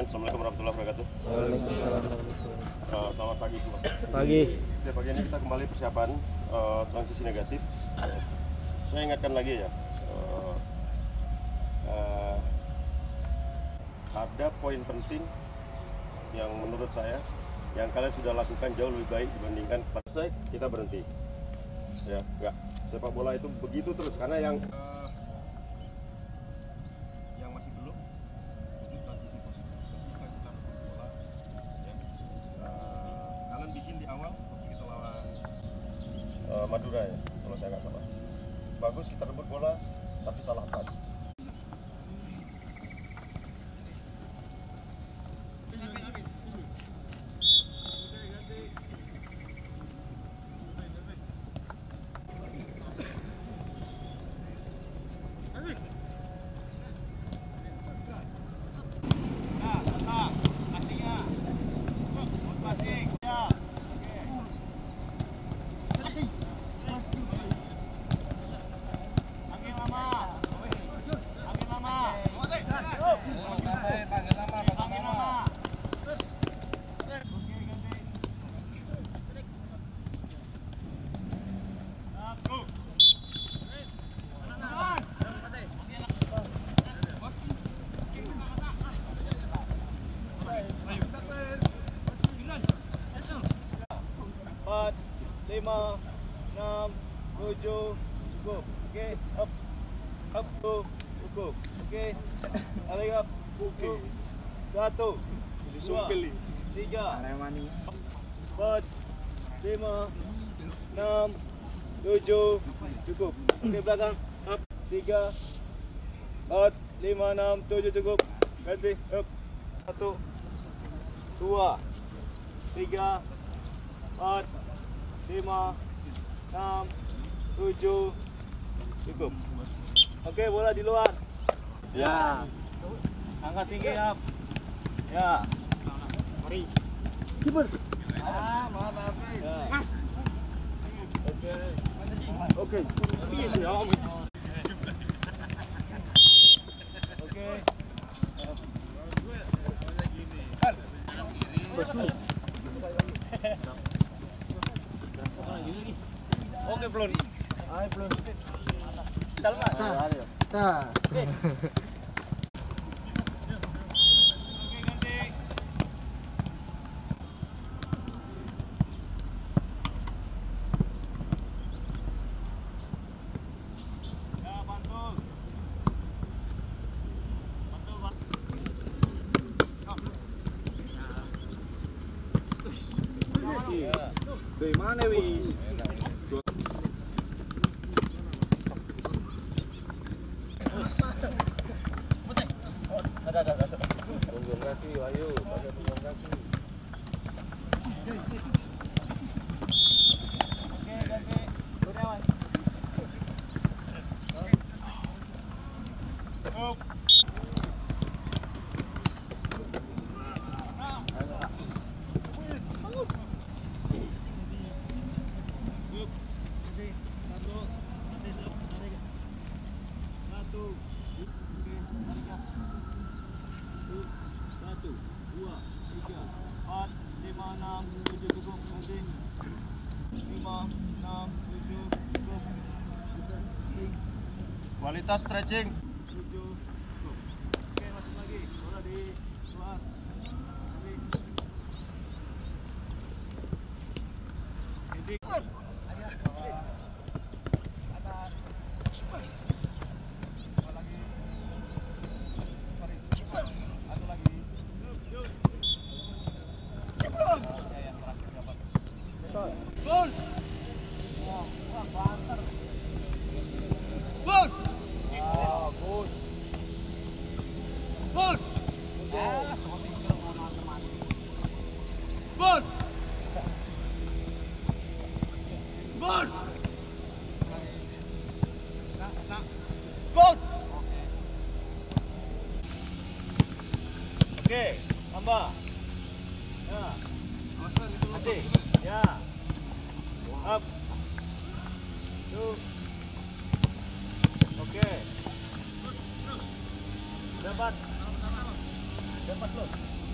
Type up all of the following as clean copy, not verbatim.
Assalamualaikum warahmatullahi wabarakatuh. Waalaikumsalam. Selamat pagi semua. Pagi. Oke, pagi ini kita kembali persiapan transisi negatif. Saya ingatkan lagi ya, ada poin penting yang menurut saya yang kalian sudah lakukan jauh lebih baik dibandingkan selesai kita berhenti. Ya, enggak. Sepak bola itu begitu terus karena yang masih belum itu transisi positif. Ketika kita rebut bola, ya, kalian bikin di awal waktu kita lawan Madura ya, kalau saya nggak salah. Bagus kita rebut bola, tapi salah pas. Empat, 5, 6, 7, cukup. Oke, up, cukup. Oke, tarik up. Oke. 1, 2, 3, 4, 5, 6, 7, cukup. Oke, belakang. Up, 3, 4, 5, 6, 7, cukup. Ganti, up. 1, 2, 3, 4, 5, 6, 7, cukup. Oke, bola di luar. Ya. Angkat tinggi, up. Ya. Mari. Kiper. Maaf. Ya. Mas. Oke. Oke. Iya sih, Om. Oke. Oke, belum. Ayo belum. Salma. Tas. Dari mana wis? Ada. Tunggu kaki, ayo, pakai tunggu kaki. Oke, ganti. Kurniawan. Up. Kualitas stretching. Oke, masuk lagi. Bola di luar. Gol. Oke, tambah. Ya. Asik. Ya. Up. Tuh. Oke. Dapat belum?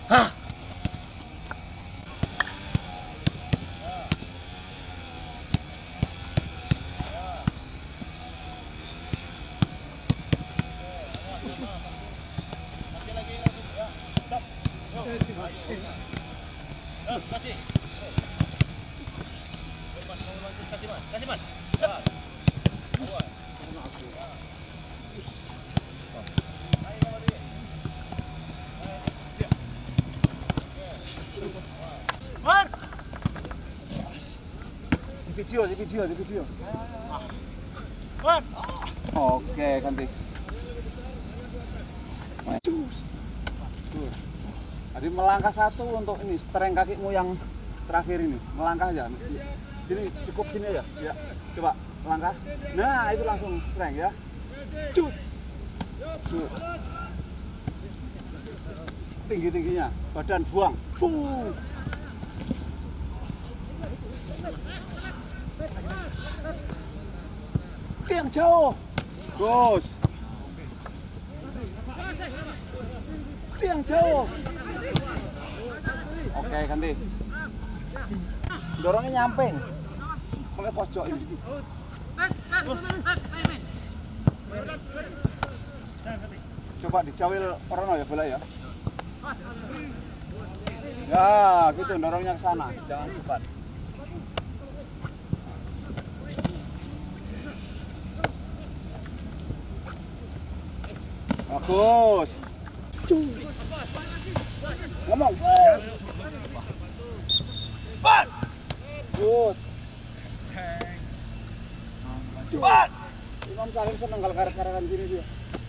Kasih. Kasih mas. Di video. Oke, ganti. Jadi melangkah satu untuk ini strength kakimu yang terakhir ini. Melangkah aja. Gini cukup gini aja. Ya. Coba melangkah. Nah, itu langsung strength ya. Cut. Tinggi-tingginya. Badan buang. Yang jauh. Gus. Yang jauh. Oke, ganti. Dorongnya nyamping. Pakai pojok ini. Coba dicawil Rono ya bola ya. Ya, gitu dorongnya ke sana, jangan cepat. Bagus. Ngomong. Good. Cepat. Imam Salim seneng kalau karak-karakan gini dia.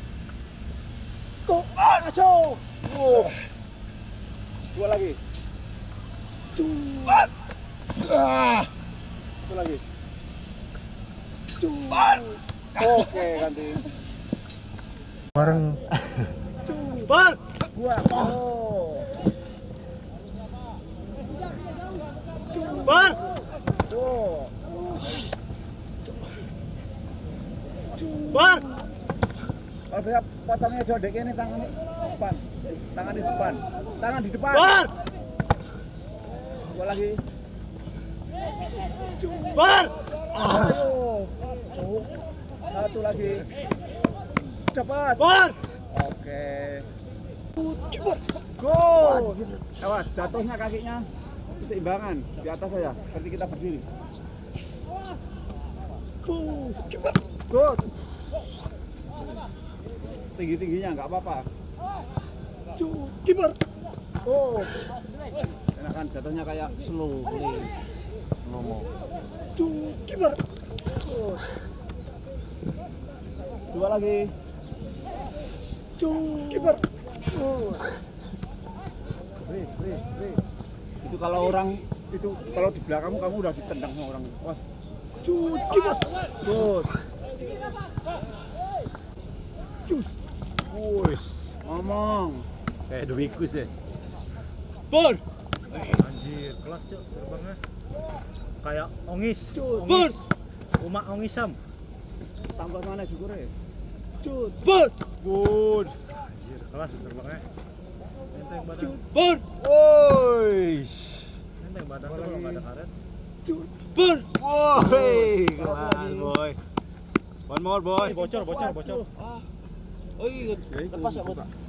Tuh, aco. Dua lagi. Cepat. Satu lagi. Cepat. Oke, ganti. Bareng. Cepat. Gua. Oh. Cepat. Tuh. Cepat. Kalau bisa potongnya jodek ini tangan di depan. Tangan di depan. Tangan di depan. Cepat. Dua lagi. Cepat. Satu lagi. Cepat. Cepat. Oke. Cepat. Gol. Awas, jatuhnya kakinya keseimbangan di atas saja. Seperti kita berdiri. Cepat. Gol. Tinggi-tingginya nggak apa-apa. Cepat. Oh. Enakan jatuhnya kayak slow mo. Cepat. Dua lagi. Kiper. Itu kalau orang itu kalau di belakangmu kamu udah ditendang sama orang. Was. Kiper. Terus. Cus. Wis. Ngomong. Kayak Dwikus ya. Bor. Anjir, kelas cok terbangnya. Kayak ongis. Bor. Umak ongisam. Tambah mana syukur ya? Bor. Bor. Anjir, kelas terbangnya. Enteng badan. Bor. Woi. Enteng badan tuh kalau nggak ada karet. Bor. Woi, kelas boy. One more boy. Bocor. Oh iya, lepas ya, Bot.